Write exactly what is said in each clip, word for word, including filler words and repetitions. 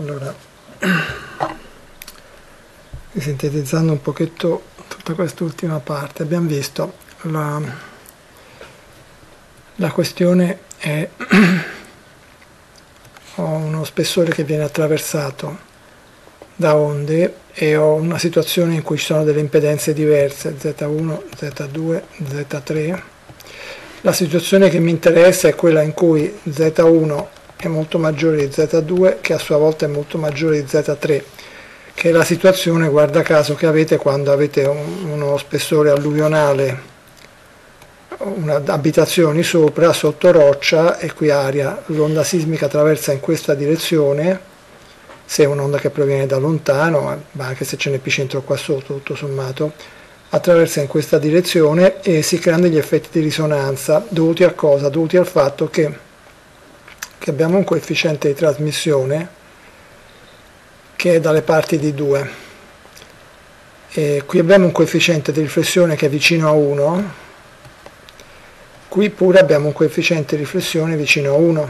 Allora, sintetizzando un pochetto tutta quest'ultima parte, abbiamo visto la, la questione è ho uno spessore che viene attraversato da onde e ho una situazione in cui ci sono delle impedenze diverse, Z uno, Z due, Z tre. La situazione che mi interessa è quella in cui Z uno è molto maggiore di Z due, che a sua volta è molto maggiore di Z tre, che è la situazione, guarda caso, che avete quando avete un, uno spessore alluvionale, una, abitazioni sopra, sotto roccia e qui aria. L'onda sismica attraversa in questa direzione, se è un'onda che proviene da lontano, ma anche se c'è un epicentro qua sotto, tutto sommato, attraversa in questa direzione e si creano degli effetti di risonanza dovuti a cosa? Dovuti al fatto che, che abbiamo un coefficiente di trasmissione che è dalle parti di due. E qui abbiamo un coefficiente di riflessione che è vicino a uno, qui pure abbiamo un coefficiente di riflessione vicino a uno.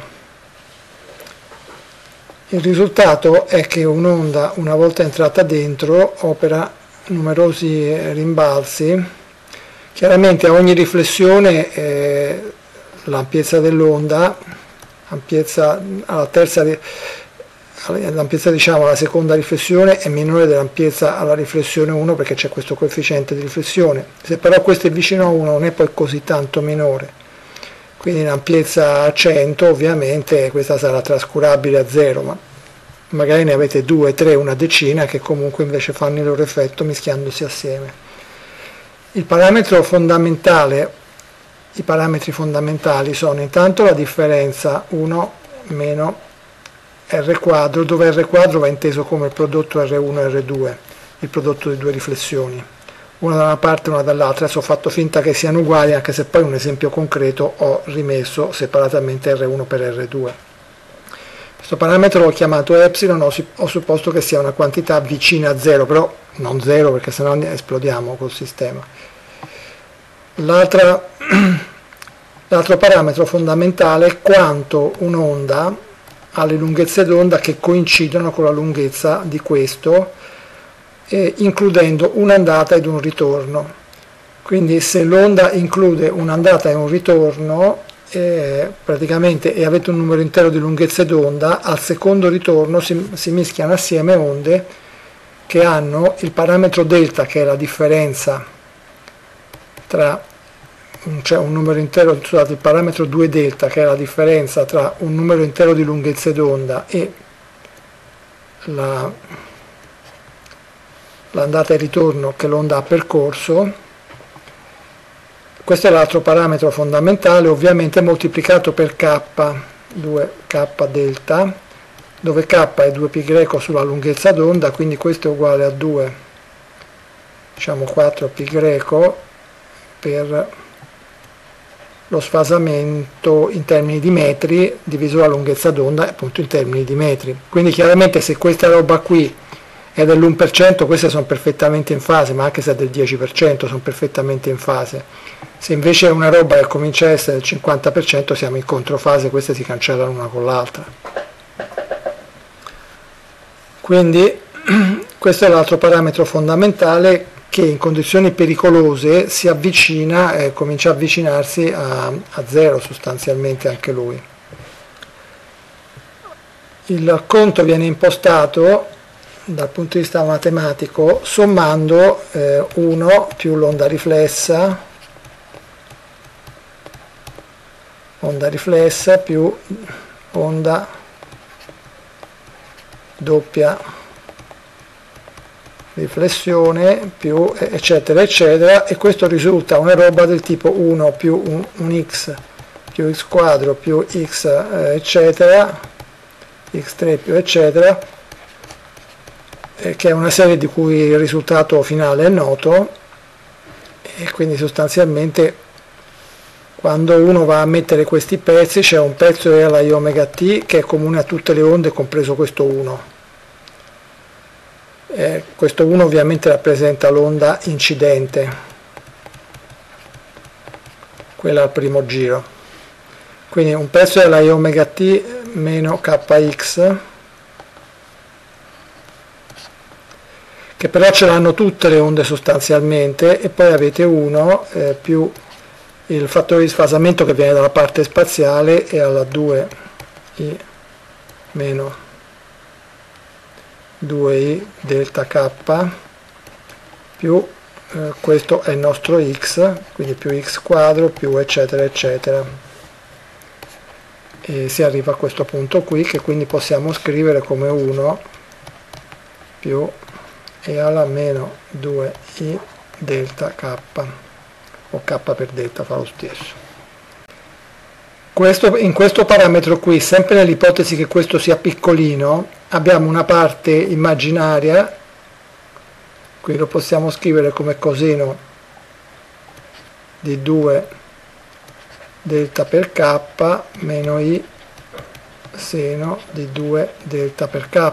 Il risultato è che un'onda, una volta entrata dentro, opera numerosi rimbalzi. Chiaramente a ogni riflessione eh, l'ampiezza dell'onda, ampiezza alla terza, l'ampiezza diciamo alla seconda riflessione è minore dell'ampiezza alla riflessione uno, perché c'è questo coefficiente di riflessione. Se però questo è vicino a uno non è poi così tanto minore, quindi l'ampiezza a cento ovviamente questa sarà trascurabile a zero, ma magari ne avete due, tre, una decina che comunque invece fanno il loro effetto mischiandosi assieme. Il parametro fondamentale, i parametri fondamentali sono intanto la differenza uno meno R quadro, dove R quadro va inteso come il prodotto R uno e R due, il prodotto di due riflessioni, una da una parte e una dall'altra. Adesso ho fatto finta che siano uguali, anche se poi un esempio concreto ho rimesso separatamente R uno per R due. Questo parametro l'ho chiamato epsilon, ho, ho supposto che sia una quantità vicina a zero, però non zero perché sennò esplodiamo col sistema. L'altro parametro fondamentale è quanto un'onda ha le lunghezze d'onda che coincidono con la lunghezza di questo, eh, includendo un'andata ed un ritorno. Quindi se l'onda include un'andata e un ritorno, Eh, praticamente e avete un numero intero di lunghezze d'onda, al secondo ritorno si, si mischiano assieme onde che hanno il parametro delta, che è la differenza tra cioè un numero intero, scusate, il parametro due delta, che è la differenza tra un numero intero di lunghezze d'onda e la, l'andata e ritorno che l'onda ha percorso. Questo è l'altro parametro fondamentale, ovviamente moltiplicato per K, due K delta, dove K è due π greco sulla lunghezza d'onda, quindi questo è uguale a due, diciamo quattro π greco per lo sfasamento in termini di metri diviso la lunghezza d'onda appunto in termini di metri. Quindi chiaramente se questa roba qui è dell'uno per cento, queste sono perfettamente in fase, ma anche se è del dieci per cento sono perfettamente in fase. Se invece è una roba che comincia a essere del cinquanta per cento siamo in controfase, queste si cancellano una con l'altra. Quindi questo è l'altro parametro fondamentale che in condizioni pericolose si avvicina, eh, comincia a avvicinarsi a, a zero sostanzialmente anche lui. Il conto viene impostato dal punto di vista matematico sommando eh, uno più l'onda riflessa, onda riflessa più onda doppia riflessione più eccetera eccetera, e questo risulta una roba del tipo uno più un, un x più x quadro più x eh, eccetera, x tre più eccetera, eh, che è una serie di cui il risultato finale è noto. E quindi sostanzialmente quando uno va a mettere questi pezzi c'è un pezzo E alla I omega t che è comune a tutte le onde compreso questo uno. Eh, questo uno ovviamente rappresenta l'onda incidente, quella al primo giro. Quindi un pezzo è la I omega t meno kx che però ce l'hanno tutte le onde sostanzialmente, e poi avete uno eh, più il fattore di sfasamento che viene dalla parte spaziale e alla due i meno due i delta k più eh, questo è il nostro x, quindi più x quadro più eccetera eccetera, e si arriva a questo punto qui, che quindi possiamo scrivere come uno più e alla meno due i delta k, o k per delta fa lo stesso. Questo, in questo parametro qui, sempre nell'ipotesi che questo sia piccolino, abbiamo una parte immaginaria, qui lo possiamo scrivere come coseno di due delta per k meno i seno di due delta per k.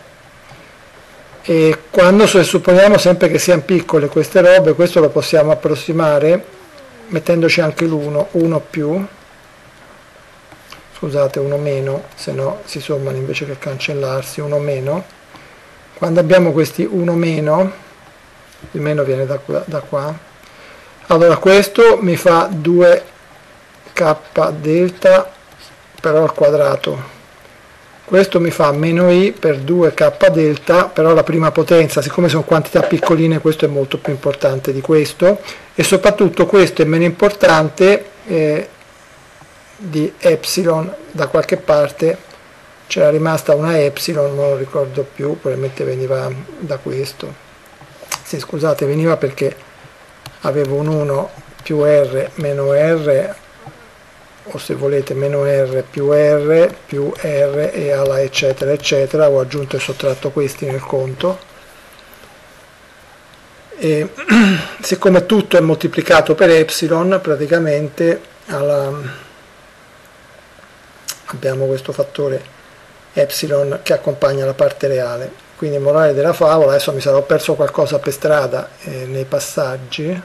E quando supponiamo sempre che siano piccole queste robe, questo lo possiamo approssimare mettendoci anche l'uno, uno più, scusate, uno meno, se no si sommano invece che cancellarsi, uno meno. Quando abbiamo questi uno meno, il meno viene da qua, da qua, allora questo mi fa due k delta però al quadrato, questo mi fa meno i per due k delta, però la prima potenza, siccome sono quantità piccoline, questo è molto più importante di questo, e soprattutto questo è meno importante eh, di epsilon, da qualche parte c'era rimasta una epsilon, non lo ricordo più, probabilmente veniva da questo, sì scusate, veniva perché avevo un uno più r meno r, o se volete meno r più r più r e alla eccetera eccetera, ho aggiunto e sottratto questi nel conto, e siccome tutto è moltiplicato per epsilon, praticamente alla, abbiamo questo fattore epsilon che accompagna la parte reale. Quindi morale della favola, adesso mi sarò perso qualcosa per strada eh, nei passaggi,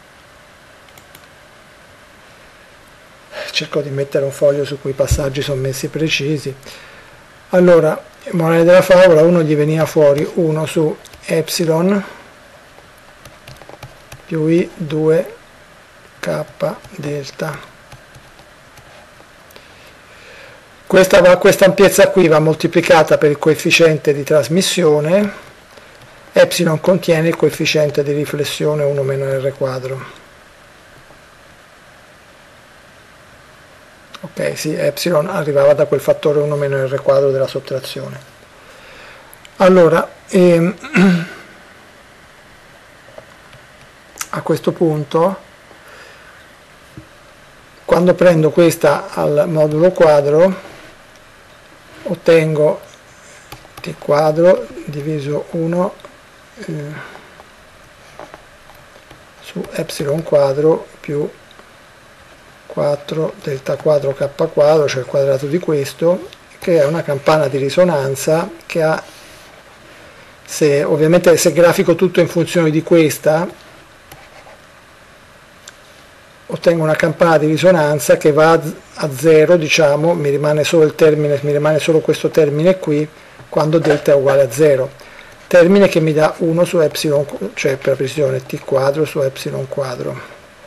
cerco di mettere un foglio su cui i passaggi sono messi precisi. Allora, morale della favola, uno gli veniva fuori uno su epsilon più i due k delta. Questa, va, questa ampiezza qui va moltiplicata per il coefficiente di trasmissione, epsilon contiene il coefficiente di riflessione uno meno r quadro. Ok, sì, epsilon arrivava da quel fattore uno meno r quadro della sottrazione. Allora, ehm, a questo punto, quando prendo questa al modulo quadro, ottengo t quadro diviso uno eh, su epsilon quadro più quattro delta quadro k quadro, cioè il quadrato di questo, che è una campana di risonanza che ha, se ovviamente se grafico tutto in funzione di questa, ottengo una campana di risonanza che va a zero, diciamo, mi rimane solo il termine, mi rimane solo questo termine qui, quando delta è uguale a zero, termine che mi dà uno su epsilon, cioè per precisione t quadro su epsilon quadro.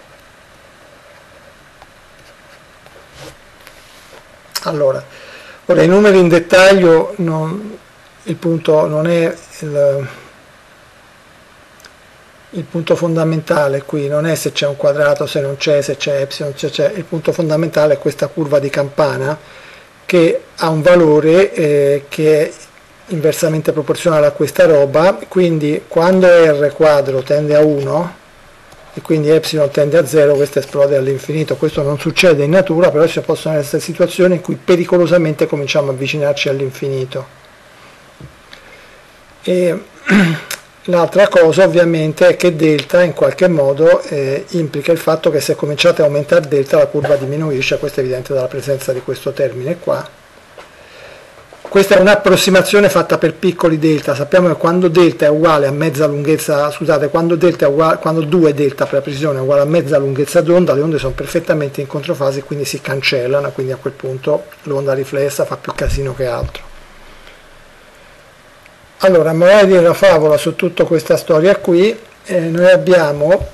Allora, ora i numeri in dettaglio, non, il punto non è il, il punto fondamentale qui, non è se c'è un quadrato, se non c'è, se c'è epsilon, se c'è, il punto fondamentale è questa curva di campana che ha un valore eh, che è inversamente proporzionale a questa roba, quindi quando r quadro tende a uno, e quindi epsilon tende a zero, questo esplode all'infinito. Questo non succede in natura, però ci possono essere situazioni in cui pericolosamente cominciamo a avvicinarci all'infinito. E l'altra cosa ovviamente è che delta in qualche modo eh, implica il fatto che se cominciate a aumentare delta la curva diminuisce, questo è evidente dalla presenza di questo termine qua. Questa è un'approssimazione fatta per piccoli delta, sappiamo che quando delta è uguale a mezza lunghezza, scusate, quando, delta è uguale, quando due delta per la precisione è uguale a mezza lunghezza d'onda, le onde sono perfettamente in controfase e quindi si cancellano, quindi a quel punto l'onda riflessa fa più casino che altro. Allora, morale della favola su tutta questa storia qui, eh, noi abbiamo,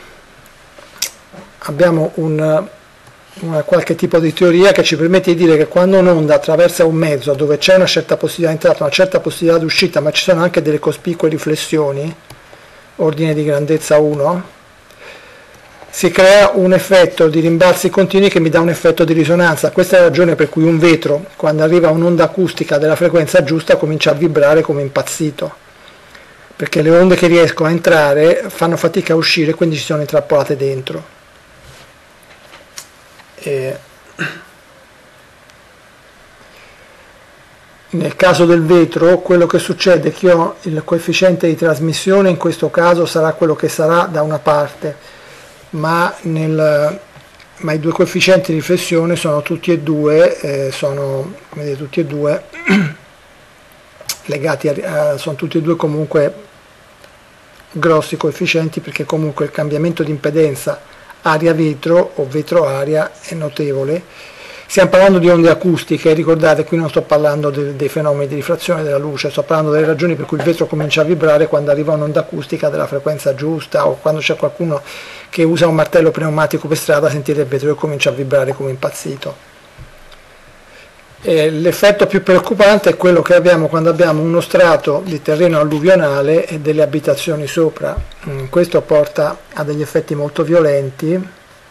abbiamo un, una qualche tipo di teoria che ci permette di dire che quando un'onda attraversa un mezzo dove c'è una certa possibilità di entrata, una certa possibilità di uscita, ma ci sono anche delle cospicue riflessioni, ordine di grandezza uno, si crea un effetto di rimbalzi continui che mi dà un effetto di risonanza. Questa è la ragione per cui un vetro, quando arriva un'onda acustica della frequenza giusta, comincia a vibrare come impazzito, perché le onde che riescono a entrare fanno fatica a uscire, quindi ci sono intrappolate dentro. E nel caso del vetro, quello che succede è che io, il coefficiente di trasmissione in questo caso sarà quello che sarà da una parte, ma, nel, ma i due coefficienti di riflessione sono tutti e due, eh, sono, come vedete, tutti e due legati a, a, sono tutti e due comunque grossi coefficienti, perché comunque il cambiamento di impedenza aria-vetro o vetro-aria è notevole. Stiamo parlando di onde acustiche, ricordate, qui non sto parlando de, dei fenomeni di rifrazione della luce, sto parlando delle ragioni per cui il vetro comincia a vibrare quando arriva un'onda acustica della frequenza giusta, o quando c'è qualcuno che usa un martello pneumatico per strada, sentite il vetro che comincia a vibrare come impazzito. E l'effetto più preoccupante è quello che abbiamo quando abbiamo uno strato di terreno alluvionale e delle abitazioni sopra. Questo porta a degli effetti molto violenti,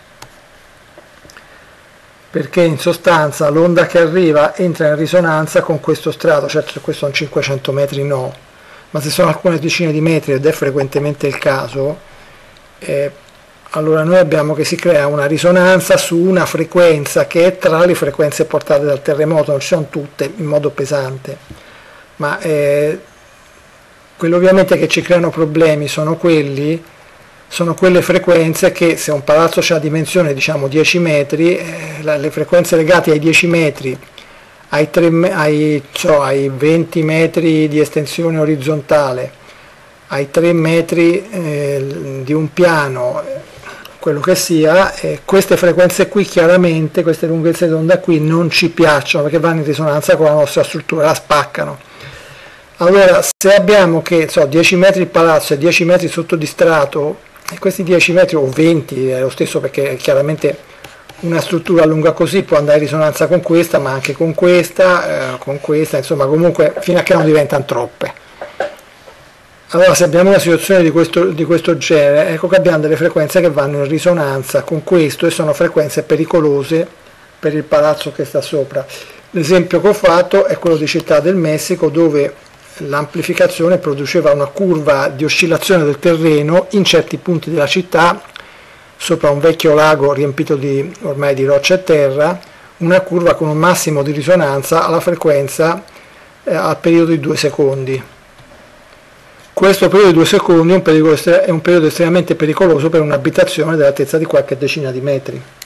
perché in sostanza l'onda che arriva entra in risonanza con questo strato. Certo, se questo sono cinquecento metri no, ma se sono alcune decine di metri, ed è frequentemente il caso, eh, allora noi abbiamo che si crea una risonanza su una frequenza che è tra le frequenze portate dal terremoto, non ci sono tutte in modo pesante, ma eh, quello ovviamente che ci creano problemi sono quelli sono quelle frequenze che, se un palazzo ha dimensione diciamo dieci metri, eh, le frequenze legate ai dieci metri, ai, tre, ai, cioè, ai venti metri di estensione orizzontale, ai tre metri eh, di un piano, quello che sia, eh, queste frequenze qui chiaramente, queste lunghezze d'onda qui non ci piacciono, perché vanno in risonanza con la nostra struttura, la spaccano. Allora, se abbiamo che so, dieci metri il palazzo e dieci metri sotto di strato, e questi dieci metri o venti è lo stesso, perché chiaramente una struttura lunga così può andare in risonanza con questa, ma anche con questa, eh, con questa, insomma, comunque fino a che non diventano troppe. Allora, se abbiamo una situazione di questo, di questo genere, ecco che abbiamo delle frequenze che vanno in risonanza con questo, e sono frequenze pericolose per il palazzo che sta sopra. L'esempio che ho fatto è quello di Città del Messico, dove l'amplificazione produceva una curva di oscillazione del terreno in certi punti della città, sopra un vecchio lago riempito di, ormai di roccia e terra, una curva con un massimo di risonanza alla frequenza eh, al periodo di due secondi. Questo periodo di due secondi è un periodo, è un periodo estremamente pericoloso per un'abitazione dell'altezza di qualche decina di metri.